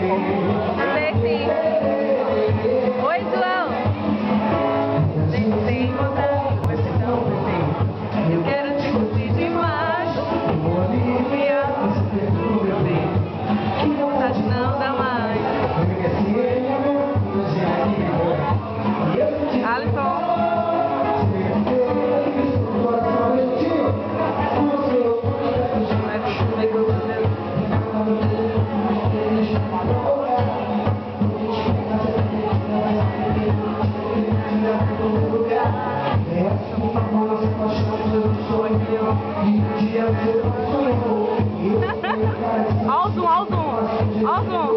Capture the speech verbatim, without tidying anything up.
Eu sei sim. Oi, João. Tem vontade, mas se não tem. Eu quero te curtir demais. Olivia, meu bem. Que vontade não dá mais. Alisson. Olha o zoom, olha o zoom, olha o zoom.